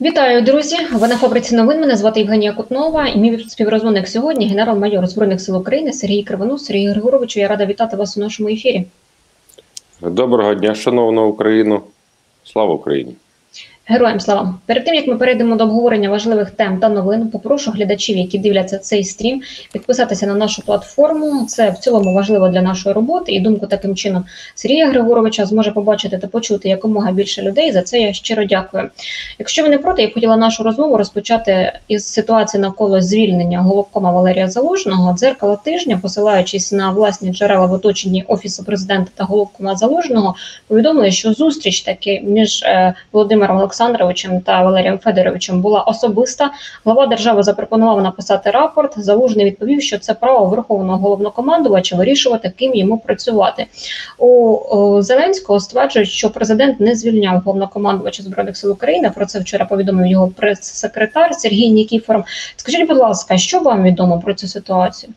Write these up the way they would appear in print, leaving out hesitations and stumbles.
Вітаю, друзі! Ви на фабриці новин. Мене звати Євгенія Кутнова і мій співрозмовник сьогодні генерал-майор Збройних сил України Сергій Кривонос. Сергій Григоровичу, я рада вітати вас у нашому ефірі. Доброго дня, шановна Україну. Слава Україні! Героям слава! Перед тим, як ми перейдемо до обговорення важливих тем та новин, попрошу глядачів, які дивляться цей стрім, підписатися на нашу платформу. Це в цілому важливо для нашої роботи, і думку таким чином Сергія Григоровича зможе побачити та почути якомога більше людей. За це я щиро дякую. Якщо ви не проти, я б хотіла нашу розмову розпочати із ситуації навколо звільнення головкома Валерія Залужного. Дзеркало тижня, посилаючись на власні джерела в оточенні Офісу президента та головкома Залужного, повідомили, що зустріч таки між Володимиром Олександровичем та Валерієм Федоровичем була особиста. Глава держави запропонував написати рапорт. Залужний відповів, що це право Верховного головнокомандувача вирішувати, ким йому працювати. У Зеленського стверджують, що президент не звільняв головнокомандувача Збройних сил України. Про це вчора повідомив його прес-секретар Сергій Нікіфоров. Скажіть, будь ласка, що вам відомо про цю ситуацію?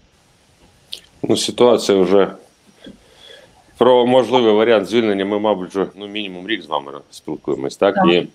Ситуація вже про можливий варіант звільнення ми, мабуть, вже мінімум рік з вами спілкуємось. Так? І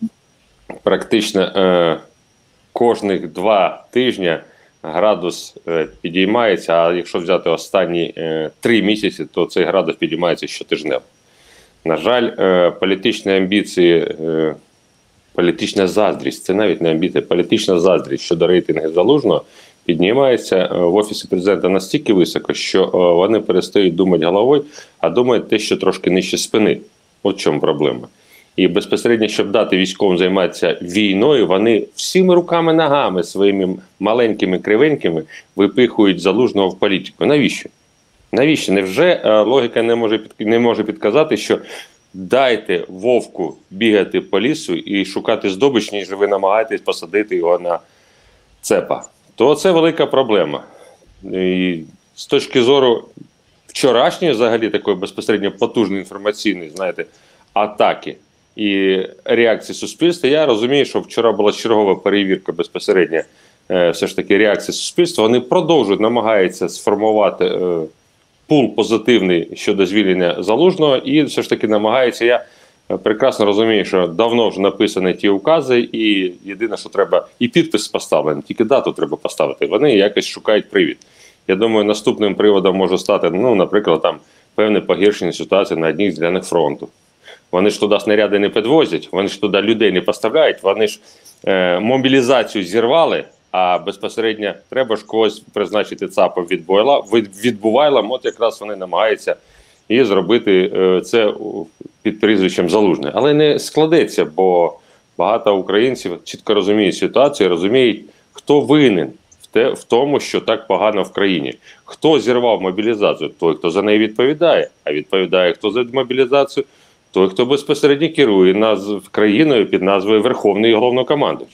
практично кожних 2 тижні градус підіймається, а якщо взяти останні 3 місяці, то цей градус підіймається щотижнево. На жаль, політичні амбіції, політична заздрість, це навіть не амбіція, політична заздрість щодо рейтингу Залужного піднімається в Офісі президента настільки високо, що вони перестають думати головою, а думають те, що трошки нижче спини. От в чому проблема. І безпосередньо, щоб дати військовим займатися війною, вони всіми руками-ногами своїми маленькими кривенькими випихують Залужного в політику. Навіщо? Навіщо? Невже логіка не може підказати, що дайте вовку бігати по лісу і шукати здобич, ніж ви намагаєтесь посадити його на цепа? То це велика проблема. І з точки зору вчорашньої, взагалі, такої безпосередньо потужної інформаційної, атаки і реакції суспільства, я розумію, що вчора була чергова перевірка безпосередньо все ж таки реакції суспільства. Вони продовжують, намагаються сформувати пул позитивний щодо звільнення Залужного і все ж таки намагаються, я прекрасно розумію, що давно вже написані ті укази, і єдине, що треба, і підпис поставлений, тільки дату треба поставити. Вони якось шукають привід. Я думаю, наступним приводом може стати, наприклад, там певне погіршення ситуації на одній з ділянок фронту. Вони ж туди снаряди не підвозять, вони ж туди людей не поставляють, вони ж мобілізацію зірвали, а безпосередньо треба ж когось призначити ЦАПом відбувайлом, от якраз вони намагаються і зробити це під прізвищем Залужний. Але не складеться, бо багато українців чітко розуміють ситуацію, розуміють, хто винен в тому, що так погано в країні. Хто зірвав мобілізацію? Той, хто за неї відповідає. А відповідає хто за мобілізацію? Той, хто безпосередньо керує країною під назвою Верховний Головнокомандувач.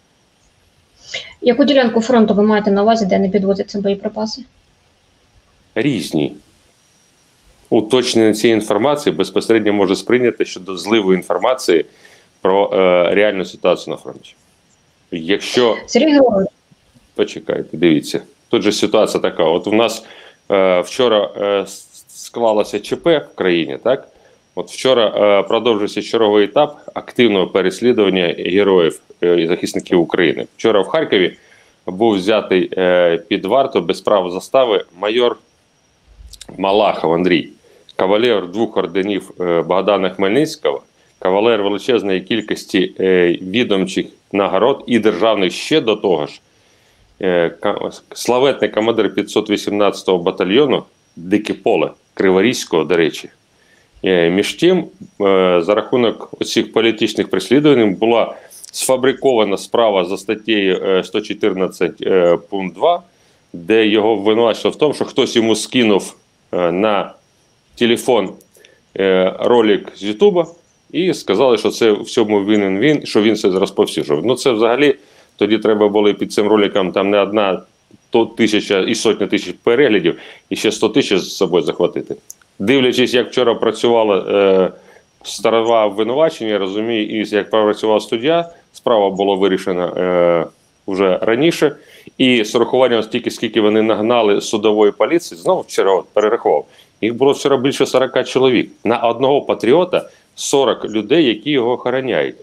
Яку ділянку фронту ви маєте на увазі, де не підвозяться боєприпаси? Різні. Уточнення цієї інформації безпосередньо може сприйняти щодо зливу інформації про реальну ситуацію на фронті. Якщо... Сергій Григорович. Почекайте, дивіться. Тут же ситуація така. От у нас вчора склалося ЧП в країні, так? От вчора продовжився черговий етап активного переслідування героїв і захисників України. Вчора в Харкові був взятий під варту без права застави майор Малахов Андрій, кавалер 2 орденів Богдана Хмельницького, кавалер величезної кількості відомчих нагород і державних ще до того ж, славетний командир 518-го батальйону Дике Поле, Криворізького, до речі. Між тим, за рахунок оцих політичних переслідувань була сфабрикована справа за статтею 114 пункт 2, де його винувачили в тому, що хтось йому скинув на телефон ролик з Ютуба і сказали, що це в цьому винен він, що він це розповсюджував. Це взагалі, тоді треба було під цим роликом там не 1,000 і сотні тисяч переглядів, і ще 100 тисяч з собою захватити. Дивлячись, як вчора працювала сторона обвинувачення, я розумію, і як працював суддя, справа була вирішена вже раніше, і з урахуванням стільки, скільки вони нагнали судової поліції, знову вчора перерахував, їх було вчора більше 40 чоловік. На одного патріота 40 людей, які його охороняють.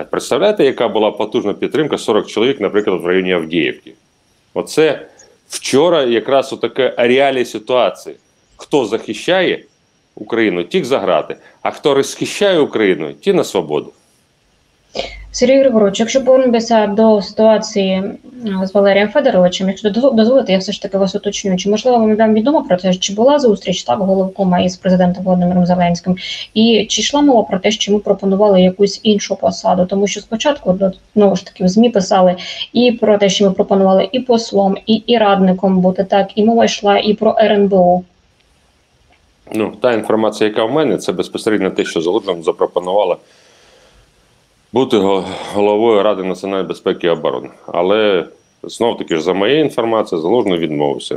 А представляєте, яка була потужна підтримка 40 чоловік, наприклад, в районі Авдіївки? Оце вчора якраз отаке реалії ситуації. Хто захищає Україну, ті за грати, а хто розхищає Україну, ті на свободу. Сергій Григорович, якщо повернутися до ситуації з Валерієм Федоровичем, якщо дозволите, я все ж таки вас уточню, чи можливо вам відомо про те, чи була зустріч так головкома із президентом Володимиром Зеленським, і чи йшла мова про те, що ми пропонували якусь іншу посаду, тому що спочатку, знову ж таки, в ЗМІ писали і про те, що ми пропонували і послом, і радником бути, так, і мова йшла і про РНБО. Ну, та інформація, яка в мене, це безпосередньо те, що Залужному запропонувала бути головою Ради національної безпеки і оборони. Але, знов-таки ж, за моєю інформацією, Залужний відмовився.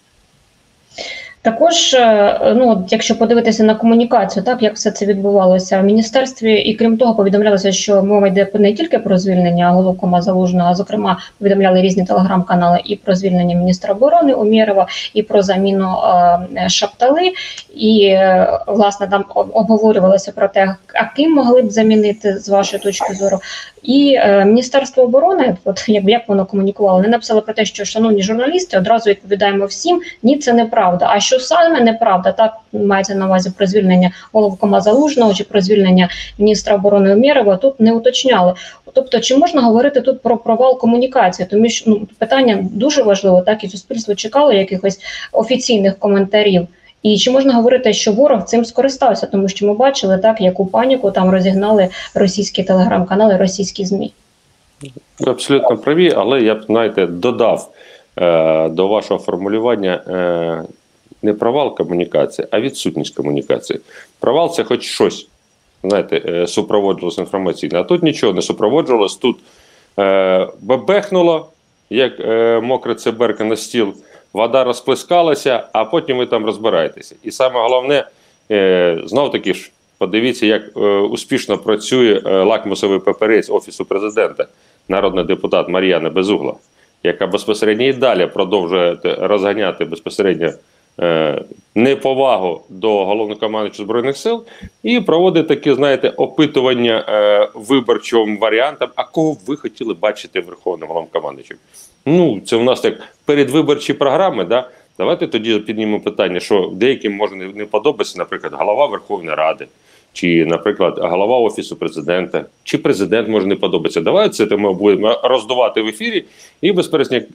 Також, якщо подивитися на комунікацію, так, як все це відбувалося в міністерстві, і крім того, повідомлялося, що мова йде не тільки про звільнення головкома Залужного, а зокрема, повідомляли різні телеграм-канали і про звільнення міністра оборони Умєрова, і про заміну Шаптали, і, власне, там обговорювалося про те, а ким могли б замінити, з вашої точки зору. І Міністерство оборони, як воно комунікувало, не написало про те, що, шановні журналісти, одразу відповідаємо всім, ні, це неправда. А що саме неправда, так, мається на увазі про звільнення головкома Залужного чи про звільнення міністра оборони Умєрова, тут не уточняли. Тобто, чи можна говорити тут про провал комунікації? Тому що питання дуже важливо, так, і суспільство чекало якихось офіційних коментарів. І чи можна говорити, що ворог цим скористався? Тому що ми бачили, так, яку паніку там розігнали російські телеграм-канали, російські ЗМІ. Ви абсолютно праві, але я б, знаєте, додав до вашого формулювання не провал комунікації, а відсутність комунікації. Провал – це хоч щось, знаєте, супроводжувалося інформаційно. А тут нічого не супроводжувалося, тут бебехнуло, як мокре циберка на стіл, вода розплескалася, а потім ви там розбираєтеся. І саме головне, знов-таки ж, подивіться, як успішно працює лакмусовий папірець Офісу Президента, народний депутат Мар'яна Безугла, яка безпосередньо і далі продовжує розганяти безпосередньо неповагу до головнокомандуючого Збройних сил і проводить такі, знаєте, опитування виборчим варіантам, а кого б ви хотіли бачити верховним головнокомандуючим. Ну, це у нас так передвиборчі програми, да? Давайте тоді піднімемо питання, що деяким може не подобатися, наприклад, голова Верховної Ради, чи, наприклад, голова Офісу Президента, чи президент може не подобатися. Давайте це ми будемо роздувати в ефірі і безперечно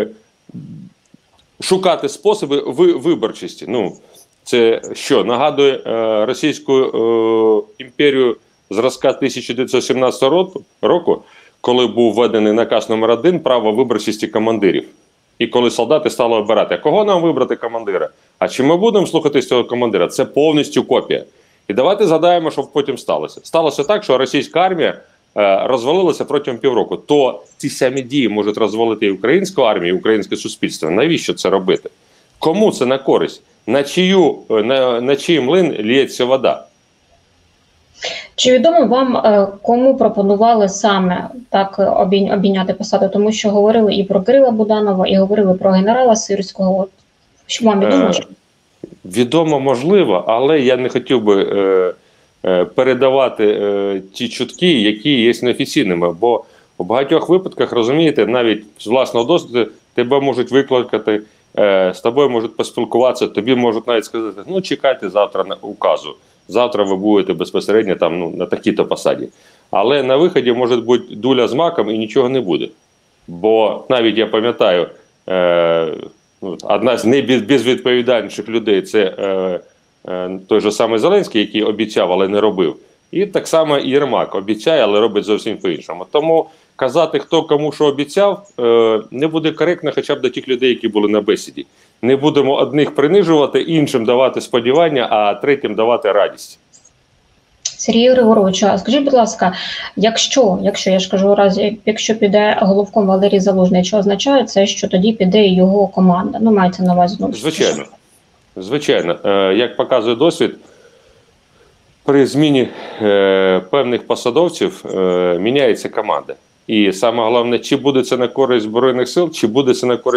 шукати способи виборчості. Ну, це що, нагадує Російську імперію зразка 1917 року, коли був введений наказ номер 1 право виборчості командирів. І коли солдати стали обирати, а кого нам вибрати командира? А чи ми будемо слухатись цього командира? Це повністю копія. І давайте згадаємо, що потім сталося. Сталося так, що російська армія розвалилася протягом півроку. То ці самі дії можуть розвалити і українську армію, і українське суспільство. Навіщо це робити? Кому це на користь? На чий млин лється вода? Чи відомо вам, кому пропонували саме так обійняти посаду? Тому що говорили і про Кирила Буданова, і говорили про генерала Сирського. Що вам відомо? Відомо, можливо, але я не хотів би передавати ті чутки, які є неофіційними. Бо у багатьох випадках, розумієте, навіть з власного досвіду тебе можуть викликати, з тобою можуть поспілкуватися, тобі можуть навіть сказати, ну чекайте завтра на указу. Завтра ви будете безпосередньо там, ну, на такій-то посаді. Але на виході може бути дуля з маком і нічого не буде. Бо навіть я пам'ятаю, одна з найбезвідповідальніших людей – це той же самий Зеленський, який обіцяв, але не робив. І так само і Єрмак обіцяє, але робить зовсім по-іншому. Тому казати, хто кому що обіцяв, не буде коректно хоча б до тих людей, які були на бесіді. Не будемо одних принижувати, іншим давати сподівання, а третім давати радість. Сергій Григорович, скажіть, будь ласка, якщо я ж кажу, якщо піде головком Валерій Залужний, що означає це, що тоді піде його команда? Ну, мається на увазі. Звичайно. Звичайно. Як показує досвід, при зміні певних посадовців міняється команда. І саме головне, чи буде це на користь Збройних сил, чи буде це на користь держави. В певних моментах, якщо є з точки зору політиків,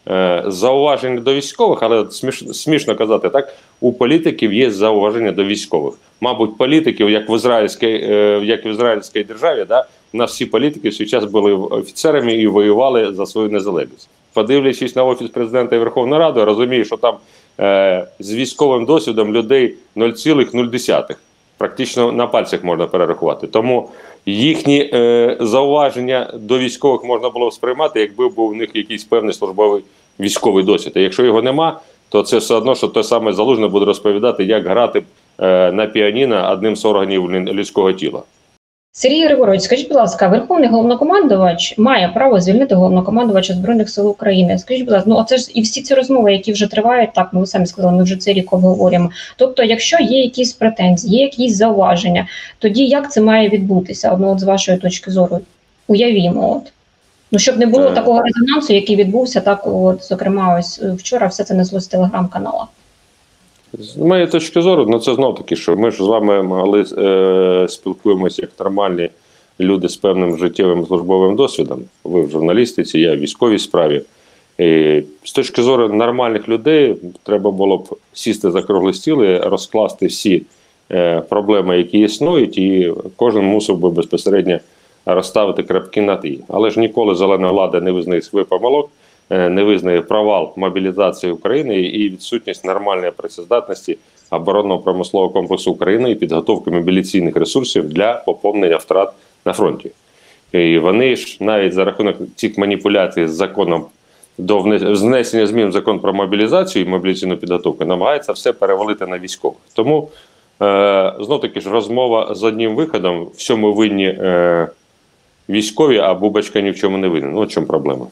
зауважень до військових, але смішно казати так, у політиків є зауваження до військових. Мабуть, політиків, як в ізраїльській державі, да, у нас всі політики в свій час були офіцерами і воювали за свою незалежність. Подивлячись на Офіс Президента і Верховну Раду, я розумію, що там з військовим досвідом людей 0,0. Практично на пальцях можна перерахувати. Тому їхні зауваження до військових можна було сприймати, якби був у них якийсь певний службовий військовий досвід. А якщо його нема, то це все одно, що той самий Залужний буде розповідати, як грати на піаніно одним з органів людського тіла. Сергій Григорович, скажіть, будь ласка, Верховний головнокомандувач має право звільнити головнокомандувача Збройних сил України. Скажіть, будь ласка, ну оце ж і всі ці розмови, які вже тривають, так, ви самі сказали, ми вже цей рік обговорюємо. Тобто, якщо є якісь претензії, є якісь зауваження, тоді як це має відбутися? От з вашої точки зору, уявімо, от. Ну, щоб не було такого резонансу, який відбувся, так, от, зокрема, ось вчора все це несло з телеграм-канала. З моєї точки зору, ну це знов таки, що ми ж з вами спілкуємося як нормальні люди з певним життєвим службовим досвідом. Ви в журналістиці, я в військовій справі. І з точки зору нормальних людей треба було б сісти за круглий стіл і розкласти всі проблеми, які існують, і кожен мусив би безпосередньо розставити крапки над «і». Але ж ніколи зелена влада не визнає свій помилок, не визнає провал мобілізації України і відсутність нормальної працездатності оборонно-промислового комплексу України і підготовки мобілізаційних ресурсів для поповнення втрат на фронті. І вони ж навіть за рахунок цих маніпуляцій з законом до внесення змін в закон про мобілізацію і мобілізаційну підготовку намагаються все перевалити на військових. Тому знов-таки ж розмова з одним виходом, всьому винні військові, а Бубочка ні в чому не винен. Ну, в чому проблема?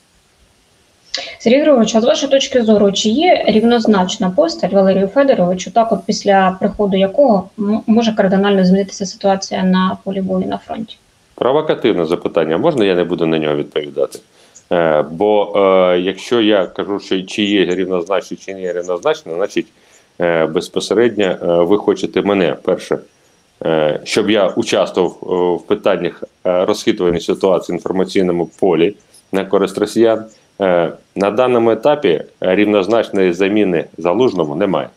Сергій Григорович, а з вашої точки зору, чи є рівнозначна постать Валерію Федоровичу, так от після приходу якого може кардинально змінитися ситуація на полі бою на фронті? Провокативне запитання. Можна я не буду на нього відповідати? Бо якщо я кажу, що чи є рівнозначні, чи не є рівнозначні, значить безпосередньо ви хочете мене, перше, щоб я участвував в питаннях розхитування ситуації в інформаційному полі на користь росіян. На даному етапі рівнозначної заміни Залужному немає.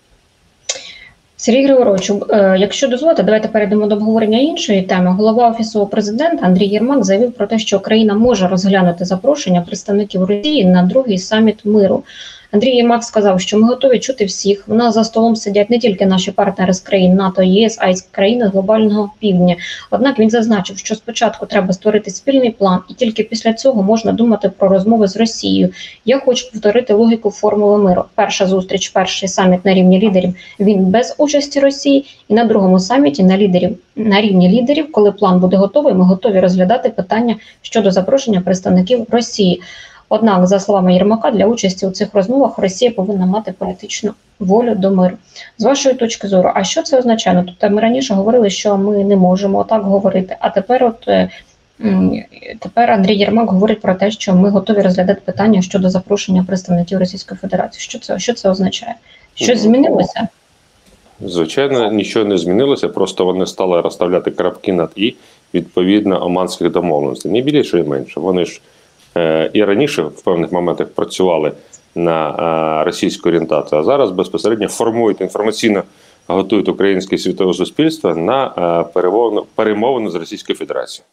Сергій Григоровичу, якщо дозволите, давайте перейдемо до обговорення іншої теми. Голова Офісу Президента Андрій Єрмак заявив про те, що Україна може розглянути запрошення представників Росії на другий саміт миру. Андрій Єрмак сказав, що ми готові чути всіх. У нас за столом сидять не тільки наші партнери з країн НАТО, ЄС, а й з країн глобального півдня. Однак він зазначив, що спочатку треба створити спільний план, і тільки після цього можна думати про розмови з Росією. Я хочу повторити логіку формули миру. Перша зустріч, перший саміт на рівні лідерів, він без участі Росії. І на другому саміті на рівні лідерів, коли план буде готовий, ми готові розглядати питання щодо запрошення представників Росії. Однак, за словами Єрмака, для участі у цих розмовах Росія повинна мати політичну волю до миру. З вашої точки зору, а що це означає? Ну, тобто ми раніше говорили, що ми не можемо так говорити, а тепер Андрій Єрмак говорить про те, що ми готові розглядати питання щодо запрошення представників Російської Федерації. Що це означає? Щось змінилося? Звичайно, нічого не змінилося, просто вони стали розставляти крапки над «і» відповідно оманських домовленостей. Не більше і менше. Вони ж і раніше в певних моментах працювали на російську орієнтацію, а зараз безпосередньо формують інформаційно, готують українське світове суспільство на перемовини з Російською Федерацією.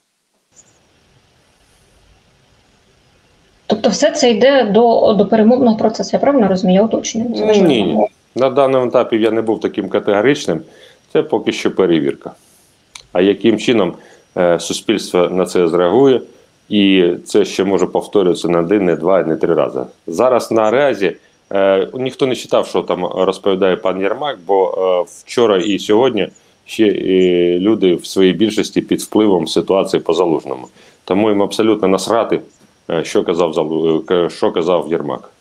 Тобто все це йде до перемовного процесу, я правильно розумію? Я уточнюю. Ні, на даному етапі я не був таким категоричним, це поки що перевірка. А яким чином суспільство на це зреагує, і це ще може повторюватися не один, не два, не три рази. Зараз наразі ніхто не читав, що там розповідає пан Єрмак, бо вчора і сьогодні ще люди в своїй більшості під впливом ситуації по Залужному. Тому їм абсолютно насрати, що казав Єрмак.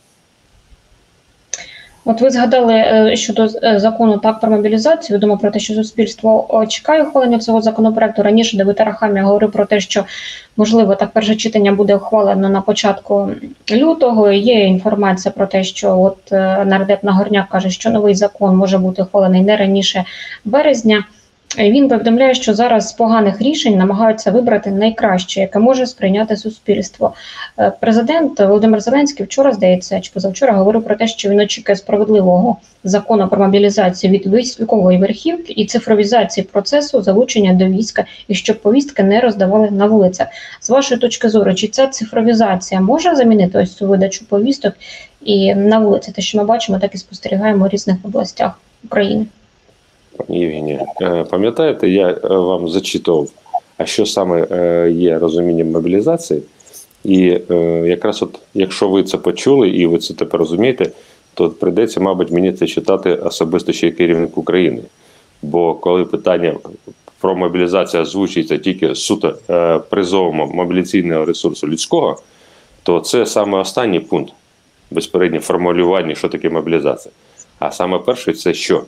От ви згадали щодо закону так про мобілізацію, відомо про те, що суспільство чекає ухвалення цього законопроекту. Раніше Давид Арахамія говорив про те, що, можливо, так перше читання буде ухвалено на початку лютого. Є інформація про те, що от нардеп Нагорняк каже, що новий закон може бути ухвалений не раніше березня. Він повідомляє, що зараз з поганих рішень намагаються вибрати найкраще, яке може сприйняти суспільство. Президент Володимир Зеленський вчора, здається, чи позавчора говорив про те, що він очікує справедливого закону про мобілізацію від військової верхівки і цифровізації процесу залучення до війська, і щоб повістки не роздавали на вулицях. З вашої точки зору, чи ця цифровізація може замінити ось цю видачу повісток і на вулиці? Те, що ми бачимо, так і спостерігаємо в різних областях України. Пані Євгенія, пам'ятаєте, я вам зачитував, а що саме є розумінням мобілізації? І якраз от, якщо ви це почули і ви це тепер розумієте, то прийдеться, мабуть, мені це читати особисто ще керівник України. Бо коли питання про мобілізацію озвучується тільки суто призовом мобілізаційного ресурсу людського, то це саме останній пункт безпередньо формулювання, що таке мобілізація. А саме перший – це що?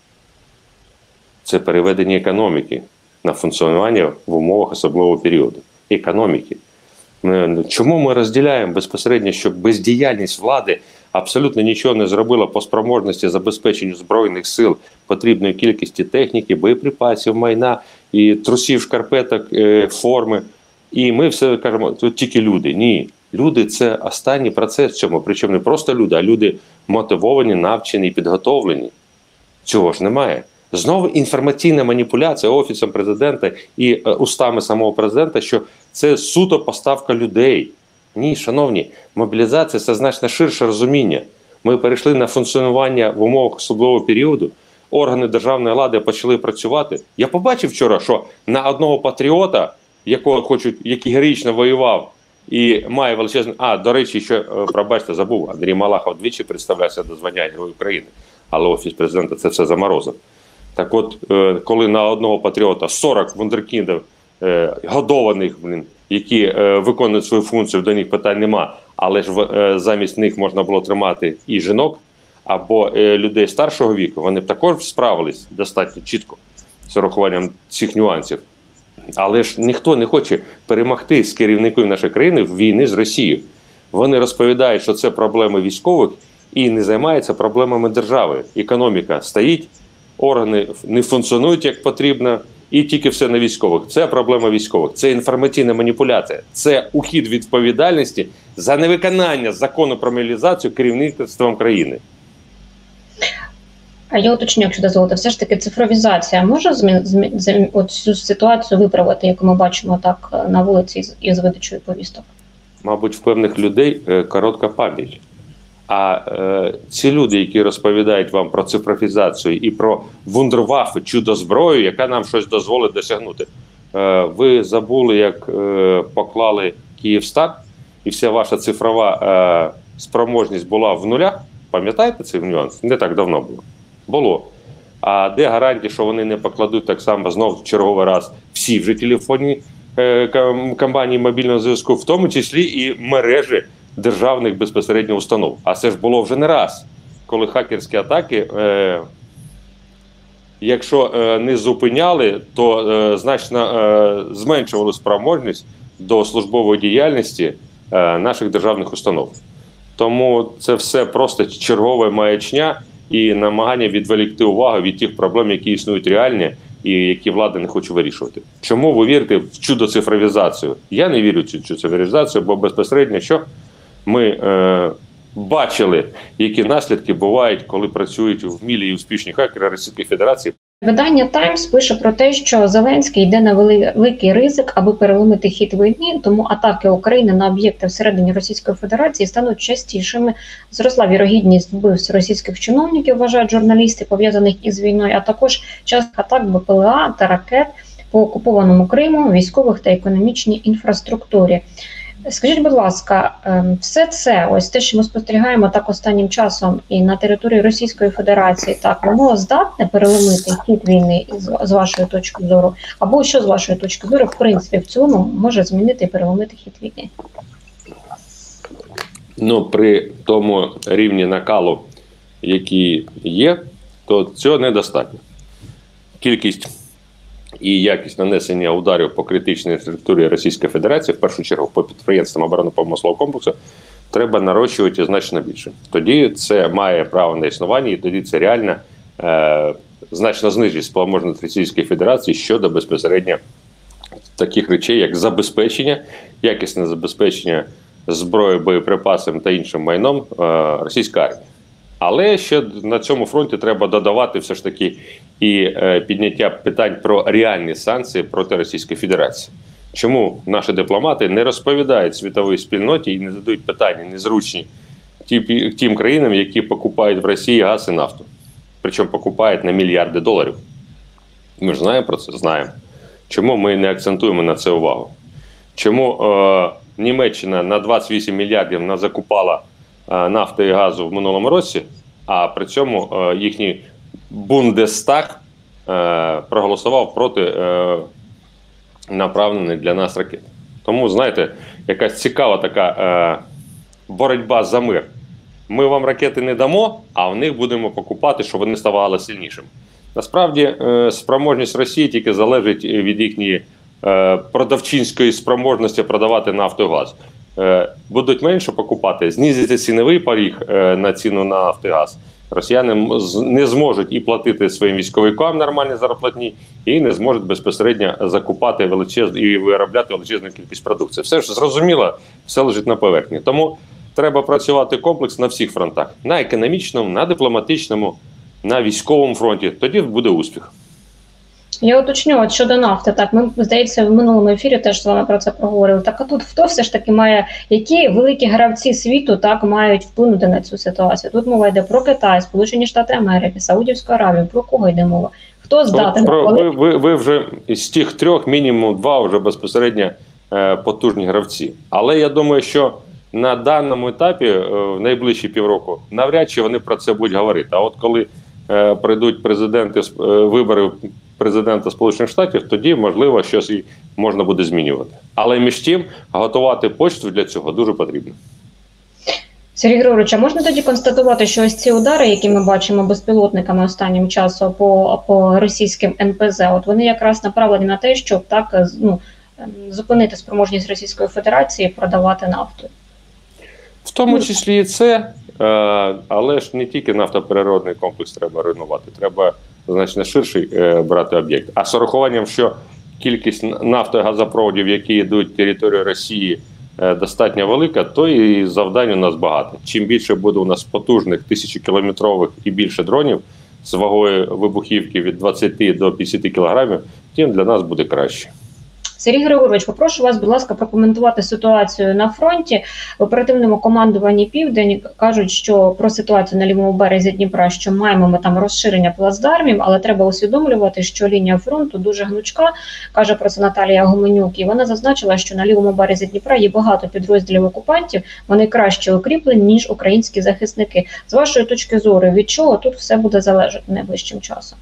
Це переведення економіки на функціонування в умовах особливого періоду. Економіки. Чому ми розділяємо безпосередньо, що бездіяльність влади абсолютно нічого не зробила по спроможності забезпеченню Збройних сил потрібної кількості техніки, боєприпасів, майна, і трусів, шкарпеток, форми. І ми все кажемо, тут тільки люди. Ні. Люди – це останній процес в цьому. Причому не просто люди, а люди мотивовані, навчені, підготовлені. Цього ж немає. Знову інформаційна маніпуляція Офісом президента і устами самого президента, що це суто поставка людей. Ні, шановні, мобілізація – це значно ширше розуміння. Ми перейшли на функціонування в умовах особливого періоду, органи державної влади почали працювати. Я побачив вчора, що на одного патріота, який героїчно воював і має величезне... до речі, ще, пробачте, забув, Андрій Малахов двічі представлявся до звання Героя України, але Офіс президента це все заморозив. Так от, коли на одного патріота 40 вундеркіндів годованих, які виконують свою функцію, до них питань нема, але ж замість них можна було тримати і жінок, або людей старшого віку, вони б також справились достатньо чітко з урахуванням цих нюансів. Але ж ніхто не хоче перемогти з керівників нашої країни в війни з Росією. Вони розповідають, що це проблеми військових і не займаються проблемами держави. Економіка стоїть, органи не функціонують як потрібно, і тільки все на військових. Це проблема військових. Це інформаційна маніпуляція. Це ухід від відповідальності за невиконання закону про мобілізацію керівництвом країни. А я уточню, якщо дозволите, все ж таки цифровізація може цю ситуацію виправити, яку ми бачимо так на вулиці із видачою повісток? Мабуть, в певних людей коротка пам'ять. А ці люди, які розповідають вам про цифровізацію і про вундервафи, чудо-зброю, яка нам щось дозволить досягнути, ви забули, як поклали Київстар, і вся ваша цифрова спроможність була в нулях? Пам'ятаєте цей нюанс? Не так давно було. Було. А де гарантія, що вони не покладуть так само знов в черговий раз всі вже телефонні компанії мобільного зв'язку, в тому числі і мережі державних безпосередньо установ. А це ж було вже не раз, коли хакерські атаки, якщо не зупиняли, то значно зменшували спроможність до службової діяльності наших державних установ. Тому це все просто чергова маячня і намагання відволікти увагу від тих проблем, які існують реальні і які влада не хоче вирішувати. Чому ви вірите в чудо-цифровізацію? Я не вірю в цю цифровізацію, бо безпосередньо що? Ми бачили, які наслідки бувають, коли працюють вмілі і успішні хакери Російської Федерації. Видання «Таймс» пише про те, що Зеленський йде на великий ризик, аби переломити хід війни, тому атаки України на об'єкти всередині Російської Федерації стануть частішими. Зросла вірогідність вбивств російських чиновників, вважають журналісти, пов'язаних із війною, а також частих атак БПЛА та ракет по окупованому Криму, військових та економічній інфраструктурі. Скажіть, будь ласка, все це, ось те, що ми спостерігаємо так останнім часом і на території Російської Федерації, так, воно здатне переломити хід війни з вашої точки зору? Або що з вашої точки зору, в принципі, в цілому може змінити і переломити хід війни? Ну, при тому рівні накалу, який є, то цього недостатньо. Кількість і якість нанесення ударів по критичній інфраструктурі Російської Федерації, в першу чергу по підприємствам оборонно-промислового комплексу, треба нарощувати значно більше. Тоді це має право на існування, і тоді це реально значно знижить спроможність Російської Федерації щодо безпосередньо таких речей, як забезпечення, якісне забезпечення зброєю, боєприпасами та іншим майном російської армії. Але ще на цьому фронті треба додавати все ж таки і підняття питань про реальні санкції проти Російської Федерації. Чому наші дипломати не розповідають світовій спільноті і не задають питання незручні тим країнам, які покупають в Росії газ і нафту. Причому покупають на мільярди доларів. Ми ж знаємо про це? Знаємо. Чому ми не акцентуємо на це увагу? Чому Німеччина на 28 мільярдів закупала нафти і газу в минулому році, а при цьому їхній Бундестаг проголосував проти направлених для нас ракет. Тому, знаєте, якась цікава така боротьба за мир. Ми вам ракети не дамо, а в них будемо покупати, щоб вони ставали сильнішими. Насправді, спроможність Росії тільки залежить від їхньої продавчинської спроможності продавати нафту і газ. Будуть менше покупати, знизиться ціновий поріг на ціну на нафту і газ. Росіяни не зможуть і платити своїм військовикам нормальні зарплатні, і не зможуть безпосередньо закупати і виробляти величезну кількість продукції. Все ж зрозуміло, все лежить на поверхні. Тому треба працювати комплекс на всіх фронтах. На економічному, на дипломатичному, на військовому фронті. Тоді буде успіх. Я уточню, от щодо нафти, так, ми, здається, в минулому ефірі теж з вами про це проговорили. Так, а тут хто все ж таки має, які великі гравці світу так мають вплинути на цю ситуацію? Тут мова йде про Китай, Сполучені Штати Америки, Саудівську Аравію. Про кого йде мова? Хто здатен? Ви вже з тих трьох мінімум два вже безпосередньо потужні гравці. Але я думаю, що на даному етапі, в найближчі півроку, навряд чи вони про це будуть говорити. А от коли прийдуть вибори президента Сполучених Штатів, тоді, можливо, щось і можна буде змінювати. Але між тим, готувати почту для цього дуже потрібно. Сергій Григорович, а можна тоді констатувати, що ось ці удари, які ми бачимо безпілотниками останнім часом по російським НПЗ, от вони якраз направлені на те, щоб так зупинити спроможність Російської Федерації продавати нафту? В тому числі і це, але ж не тільки нафтопереробний комплекс треба руйнувати, треба значно ширший брати об'єкт. А з урахуванням, що кількість нафто- і газопроводів, які йдуть територією Росії, достатньо велика, то і завдань у нас багато. Чим більше буде у нас потужних 1000-кілометрових і більше дронів з вагою вибухівки від 20 до 50 кілограмів, тим для нас буде краще. Сергій Григорович, попрошу вас, будь ласка, прокоментувати ситуацію на фронті. В оперативному командуванні «Південь» кажуть, що про ситуацію на лівому березі Дніпра, що маємо ми там розширення плацдармів, але треба усвідомлювати, що лінія фронту дуже гнучка, каже про це Наталія Гуменюк. І вона зазначила, що на лівому березі Дніпра є багато підрозділів окупантів, вони краще укріплені, ніж українські захисники. З вашої точки зору, від чого тут все буде залежати найближчим часом?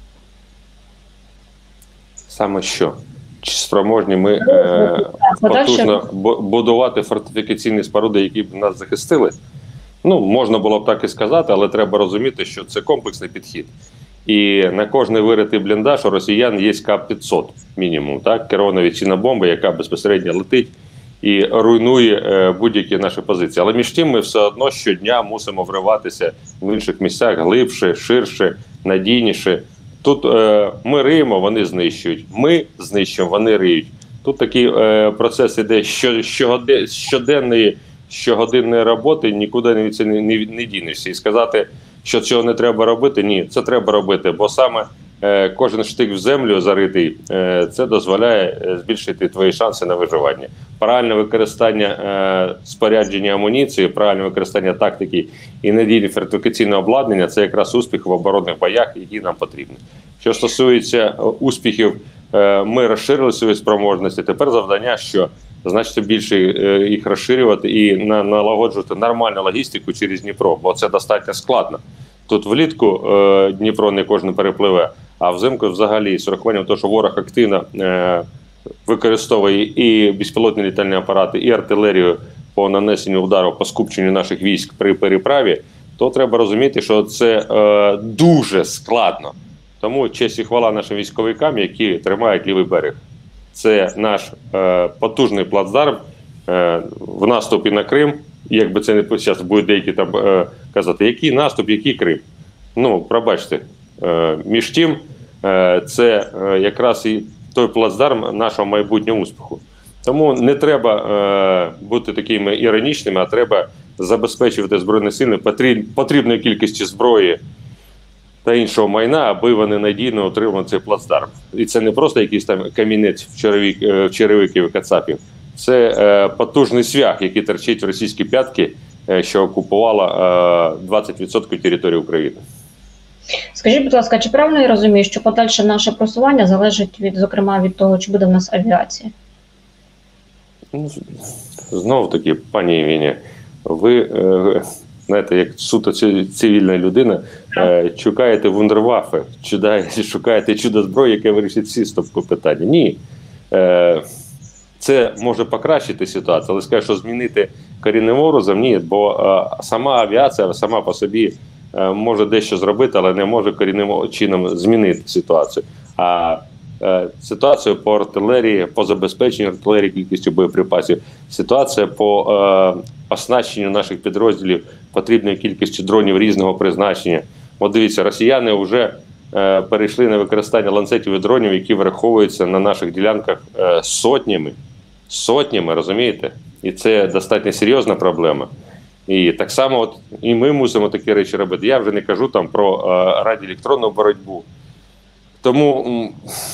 Саме що? Чи спроможні ми потужно будувати фортифікаційні споруди, які б нас захистили? Ну, можна було б так і сказати, але треба розуміти, що це комплексний підхід. І на кожний виритий бліндаж у росіян є КАП-500 мінімум, так? Керована авіаційна бомба, яка безпосередньо летить і руйнує будь-які наші позиції. Але між тим ми все одно щодня мусимо вриватися в інших місцях глибше, ширше, надійніше. Тут ми риємо, вони знищують. Ми знищуємо, вони риють. Тут такий процес іде щогодинної роботи, нікуди не дінешся. І сказати, що цього не треба робити, ні, це треба робити. Бо саме кожен штик в землю заритий, це дозволяє збільшити твої шанси на виживання. Правильне використання спорядження амуніції, правильне використання тактики і надійне фортифікаційне обладнання – це якраз успіх в оборонних боях, які нам потрібні. Що стосується успіхів, ми розширили свої спроможності. Тепер завдання, що значно більше їх розширювати і налагоджувати нормальну логістику через Дніпро, бо це достатньо складно. Тут влітку Дніпро не кожен перепливе, а взимку взагалі з урахуванням того, що ворог активно використовує і безпілотні літальні апарати, і артилерію по нанесенню удару, по скупченню наших військ при переправі, то треба розуміти, що це дуже складно. Тому честь і хвала нашим військовикам, які тримають лівий берег. Це наш потужний плацдарм в наступі на Крим. Якби це не зараз будуть деякі там казати, який наступ, який Крим. Ну, пробачте. Між тим, це якраз і той плацдарм нашого майбутнього успіху. Тому не треба бути такими іронічними, а треба забезпечувати Збройні Сили потрібною кількістю зброї та іншого майна, аби вони надійно отримали цей плацдарм. І це не просто якийсь там камінець в черевиків і кацапів. Це потужний свях, який торчить в російській п'ятки, що окупувала 20% території України. Скажіть, будь ласка, чи правильно я розумію, що подальше наше просування залежить зокрема від того, чи буде в нас авіація? Ну, знову таки, пані Євгенія, ви, знаєте, як суто цивільна людина, шукаєте вундерваффе, шукаєте чудо зброї, яке вирішить всі питання. Ні. Це може покращити ситуацію, але скажу, що змінити корінним образом, ні, бо сама авіація сама по собі може дещо зробити, але не може корінним чином змінити ситуацію. А ситуацію по артилерії, по забезпеченню артилерії кількістю боєприпасів, ситуація по оснащенню наших підрозділів потрібною кількістю дронів різного призначення. От дивіться, росіяни вже перейшли на використання ланцетів і дронів, які враховуються на наших ділянках сотнями, розумієте? І це достатньо серйозна проблема. І так само от, і ми мусимо такі речі робити. Я вже не кажу там про радіоелектронну боротьбу. Тому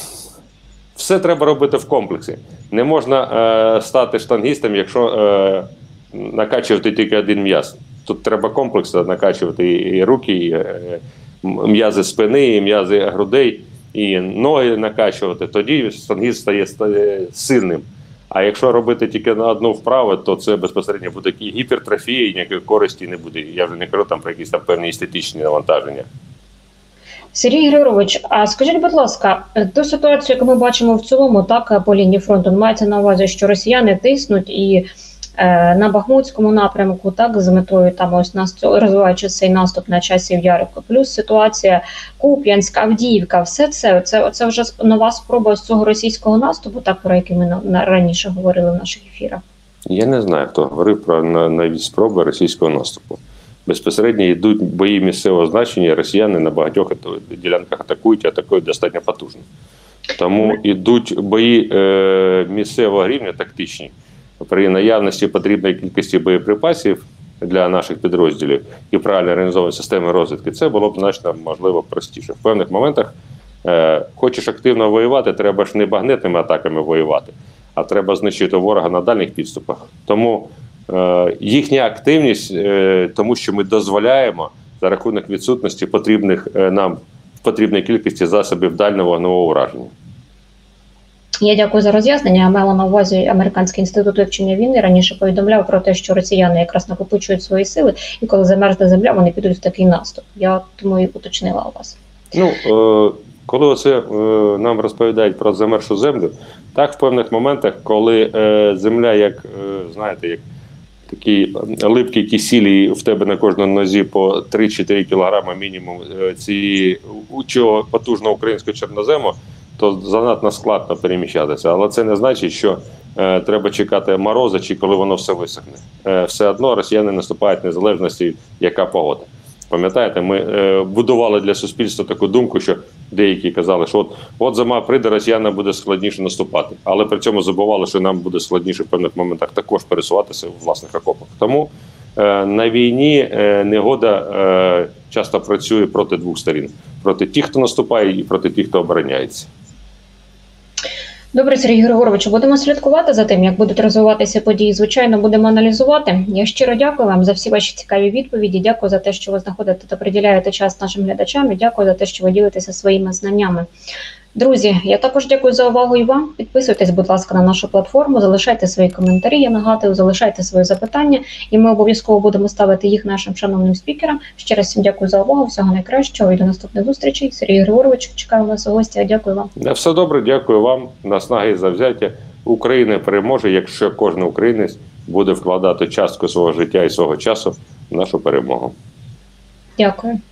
все треба робити в комплексі. Не можна стати штангістом, якщо накачувати тільки один м'яз. Тут треба комплексно накачувати і руки, і м'язи спини, і м'язи грудей, і ноги накачувати. Тоді штангіст стає сильним. А якщо робити тільки на одну вправу, то це безпосередньо буде гіпертрофія і ніякої користі не буде. Я вже не кажу там про якісь там певні естетичні навантаження. Сергій Григорович, а скажіть, будь ласка, ту ситуацію, яку ми бачимо в цілому, так, по лінії фронту, мається на увазі, що росіяни тиснуть і на Бахмутському напрямку, так, з метою там ось розвиваючи цей наступ на часів Ярику, плюс ситуація Куп'янськ, Авдіївка, все це вже нова спроба з цього російського наступу, так, про який ми раніше говорили в наших ефірах? Я не знаю, хто говорив про навіть спроби російського наступу. Безпосередньо йдуть бої місцевого значення, росіяни на багатьох ділянках атакують достатньо потужно. Тому йдуть бої місцевого рівня тактичні. При наявності потрібної кількості боєприпасів для наших підрозділів і правильно організованої системи розвідки, це було б значно, можливо, простіше. В певних моментах хочеш активно воювати, треба ж не багнетними атаками воювати, а треба знищити ворога на дальніх підступах. Тому їхня активність, тому що ми дозволяємо за рахунок відсутності потрібних нам потрібної кількості засобів дальнього вогневого ураження. Я дякую за роз'яснення. Я мала на увазі Американський інститут вивчення війни раніше повідомляв про те, що росіяни якраз накопичують свої сили, і коли замерзне земля, вони підуть в такий наступ. Я тому і уточнила у вас. Ну, коли оце нам розповідають про замерзшу землю, так в певних моментах, коли земля, як, знаєте, як такий липкий кисіль, і в тебе на кожній нозі по 3-4 кілограми мінімум цієї потужного українського чорнозему, то занадто складно переміщатися. Але це не значить, що треба чекати мороза, чи коли воно все висохне. Все одно росіяни наступають незалежності, яка погода. Пам'ятаєте, ми будували для суспільства таку думку, що деякі казали, що от зима прийде, росіянам буде складніше наступати. Але при цьому забували, що нам буде складніше в певних моментах також пересуватися в власних окопах. Тому на війні негода часто працює проти двох сторін. Проти тих, хто наступає, і проти тих, хто обороняється. Добре, Сергій Григорович, будемо слідкувати за тим, як будуть розвиватися події. Звичайно, будемо аналізувати. Я щиро дякую вам за всі ваші цікаві відповіді. Дякую за те, що ви знаходите та приділяєте час нашим глядачам. І дякую за те, що ви ділитеся своїми знаннями. Друзі, я також дякую за увагу і вам. Підписуйтесь, будь ласка, на нашу платформу, залишайте свої коментарі, я нагадую, залишайте свої запитання, і ми обов'язково будемо ставити їх нашим шановним спікерам. Ще раз всім дякую за увагу, всього найкращого і до наступних зустрічей. Сергій Григорович, чекаю вас у гості, дякую вам. Все добре, дякую вам, наснаги і завзяття. Україна переможе, якщо кожен українець буде вкладати частку свого життя і свого часу в нашу перемогу. Дякую.